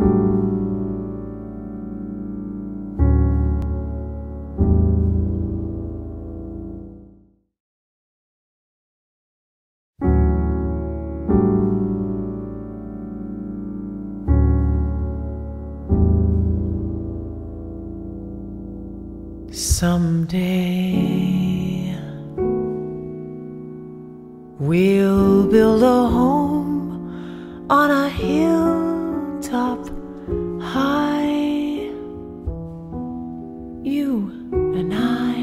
Someday we'll build a home on a hilltop high, you and I,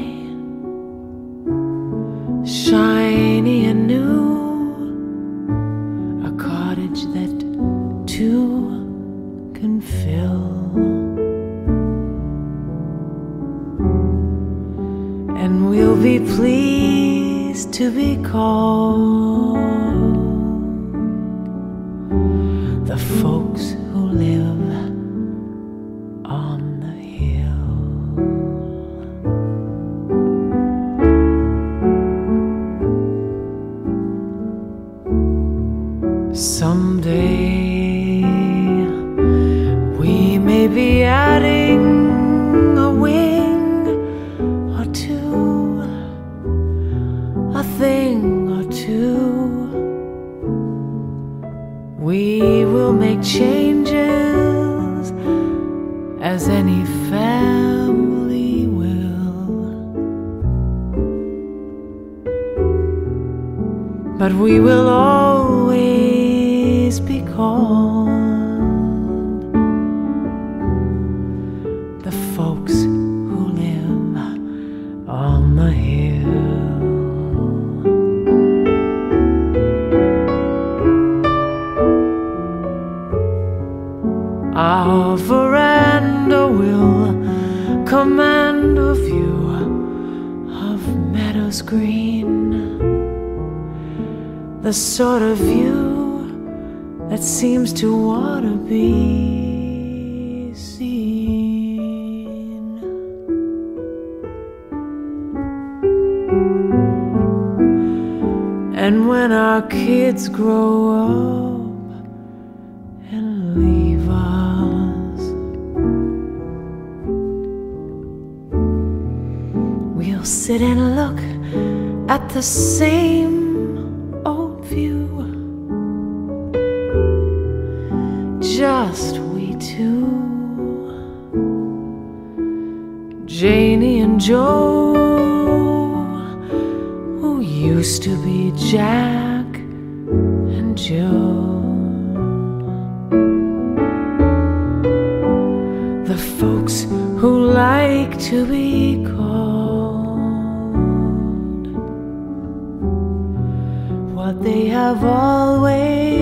shiny and new, a cottage that two can fill. And we'll be pleased to be called the folks who live on the hill. Someday we may be adding a wing or two, a thing or two. We will make changes as any family will, but we will always be called the folks who live on the hill. Our veranda will command a view of meadows green, the sort of view that seems to want to be seen. And when our kids grow up and leave us, we'll sit and look at the same old view, just we two, Janie and Joe, who used to be Jack and Joe. The folks who like to be called what they have always